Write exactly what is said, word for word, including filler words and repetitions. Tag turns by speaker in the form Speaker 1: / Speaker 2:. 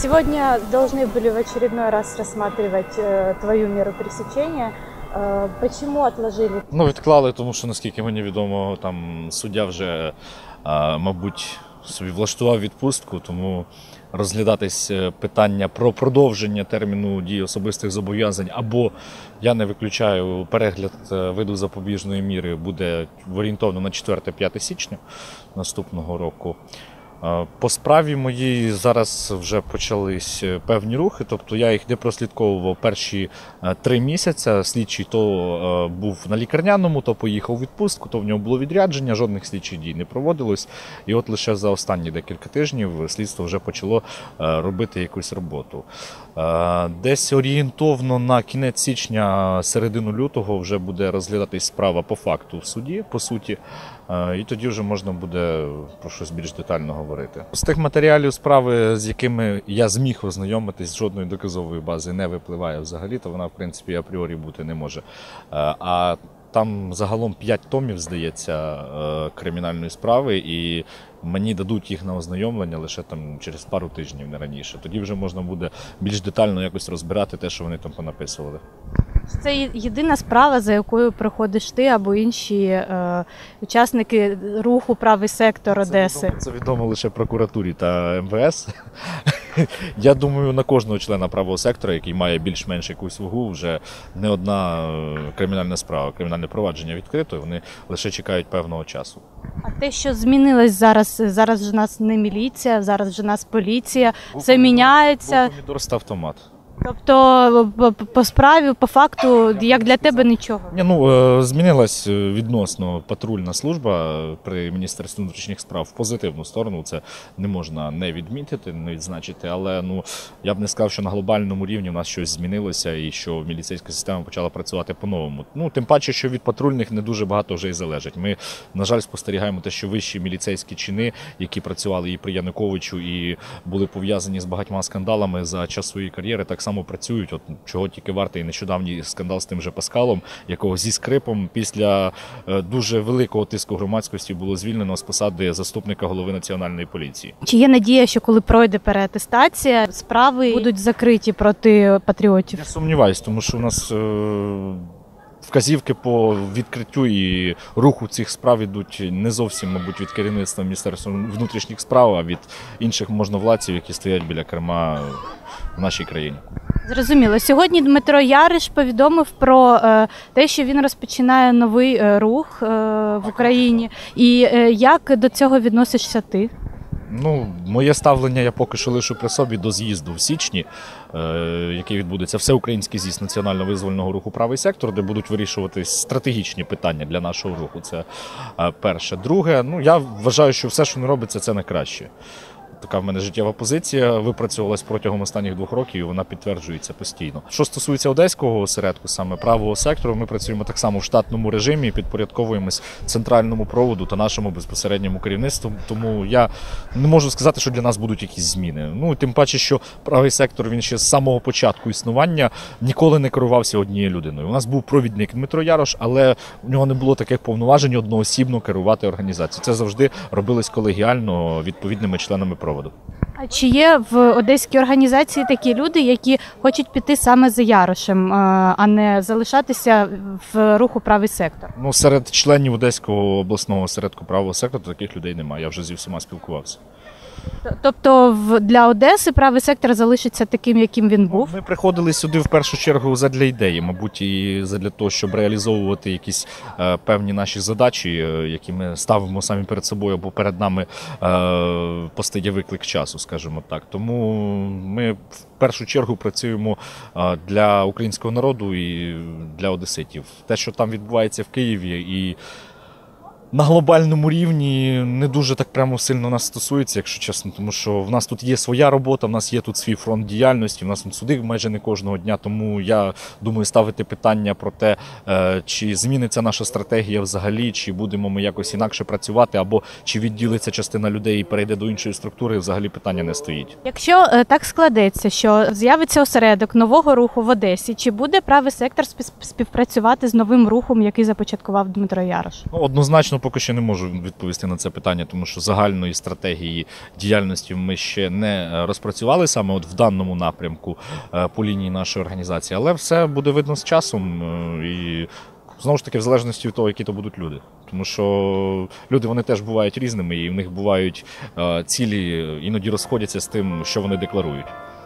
Speaker 1: Сегодня должны были в очередной раз рассматривать э, твою меру пресечения. Э, почему отложили?
Speaker 2: Ну, відклали, тому що, наскільки мені відомо, там суддя вже, а, мабуть, собі влаштував відпустку, тому розглядатись питання про продовження терміну дії особистих зобов'язань або, я не виключаю, перегляд виду запобіжної міри буде орієнтовно на четверте-п'яте січня наступного року. По справі моїй зараз вже почались певні рухи, тобто я їх не прослідковував перші три місяці. Слідчий то був на лікарняному, то поїхав у відпустку, то в нього було відрядження, жодних слідчих дій не проводилось. І от лише за останні декілька тижнів слідство вже почало робити якусь роботу. Десь орієнтовно на кінець січня, середину лютого вже буде розглядатись справа по факту в суді, по суті. І тоді вже можна буде про щось більш детально говорити. З тих матеріалів справи, з якими я зміг ознайомитись, жодної доказової бази не випливає взагалі, то вона, в принципі, апріорі бути не може. А там загалом п'ять томів, здається, кримінальної справи, і мені дадуть їх на ознайомлення лише там через пару тижнів, не раніше. Тоді вже можна буде більш детально якось розбирати те, що вони там понаписували.
Speaker 1: Це єдина справа, за якою приходиш ти або інші е, учасники руху «Правий сектор» Одеси?
Speaker 2: Це відомо, це відомо лише прокуратурі та ем ве ес. Я думаю, на кожного члена правого сектора, який має більш-менш якусь вагу, вже не одна кримінальна справа, кримінальне провадження відкрито, вони лише чекають певного часу.
Speaker 1: А те, що змінилось зараз, зараз вже нас не міліція, зараз вже нас поліція,
Speaker 2: Був
Speaker 1: все
Speaker 2: помідор,
Speaker 1: міняється.
Speaker 2: Був помідор, став томат.
Speaker 1: Тобто по справі, по факту, як для тебе нічого?
Speaker 2: Ні, ну, змінилась відносно патрульна служба при Міністерстві внутрішніх справ в позитивну сторону. Це не можна не відмітити, не відзначити, але ну, я б не сказав, що на глобальному рівні в нас щось змінилося і що міліцейська система почала працювати по-новому. Ну, тим паче, що від патрульних не дуже багато вже й залежить. Ми, на жаль, спостерігаємо те, що вищі міліцейські чини, які працювали і при Януковичу, і були пов'язані з багатьма скандалами за час своєї кар'єри, так само працюють, от чого тільки вартий нещодавній скандал з тим же Паскалом, якого зі скрипом після е, дуже великого тиску громадськості було звільнено з посади заступника голови Національної поліції.
Speaker 1: Чи є надія, що коли пройде переатестація, справи будуть закриті проти патріотів?
Speaker 2: Я сумніваюсь, тому що у нас е, вказівки по відкриттю і руху цих справ ідуть не зовсім, мабуть, від керівництва Міністерства внутрішніх справ, а від інших можновладців, які стоять біля керма в нашій країні.
Speaker 1: Зрозуміло. Сьогодні Дмитро Яриш повідомив про е, те, що він розпочинає новий е, рух е, в Україні. І е, як до цього відносишся ти?
Speaker 2: Ну, моє ставлення я поки що лишу при собі до з'їзду в січні, е, який відбудеться, всеукраїнський з'їзд національно-визвольного руху «Правий сектор», де будуть вирішуватись стратегічні питання для нашого руху. Це е, перше. Друге, ну, я вважаю, що все, що не робиться, це не краще. Така в мене життєва позиція, випрацьовувалась протягом останніх двох років, і вона підтверджується постійно. Що стосується одеського осередку, саме правого сектору, ми працюємо так само в штатному режимі, підпорядковуємось центральному проводу та нашому безпосередньому керівництву. Тому я не можу сказати, що для нас будуть якісь зміни. Ну, тим паче, що правий сектор, він ще з самого початку існування ніколи не керувався однією людиною. У нас був провідник Дмитро Ярош, але у нього не було таких повноважень одноосібно керувати організацією. Це завжди робилось колегіально відповідними членами проводу.
Speaker 1: А чи є в одеській організації такі люди, які хочуть піти саме за Ярошем, а не залишатися в руху «Правий сектор»?
Speaker 2: Ну, серед членів Одеського обласного осередку правого сектору таких людей немає. Я вже зі всіма спілкувався.
Speaker 1: Тобто для Одеси «Правий сектор» залишиться таким, яким він був?
Speaker 2: Ми приходили сюди в першу чергу задля ідеї, мабуть, і задля того, щоб реалізовувати якісь е, певні наші задачі, е, які ми ставимо самі перед собою, або перед нами е, постає виклик часу, скажімо так. Тому ми в першу чергу працюємо е, для українського народу і для одеситів. Те, що там відбувається в Києві і на глобальному рівні, не дуже так прямо сильно нас стосується, якщо чесно, тому що в нас тут є своя робота, в нас є тут свій фронт діяльності, в нас тут суди майже не кожного дня, тому я думаю ставити питання про те, чи зміниться наша стратегія взагалі, чи будемо ми якось інакше працювати, або чи відділиться частина людей і перейде до іншої структури, взагалі питання не стоїть.
Speaker 1: Якщо так складеться, що з'явиться осередок нового руху в Одесі, чи буде правий сектор співпрацювати з новим рухом, який започаткував Дмитро Ярош?
Speaker 2: Ну, однозначно чесно, поки що не можу відповісти на це питання, тому що загальної стратегії діяльності ми ще не розпрацювали саме от в даному напрямку по лінії нашої організації, але все буде видно з часом і знову ж таки в залежності від того, які то будуть люди. Тому що люди, вони теж бувають різними і в них бувають цілі, іноді розходяться з тим, що вони декларують.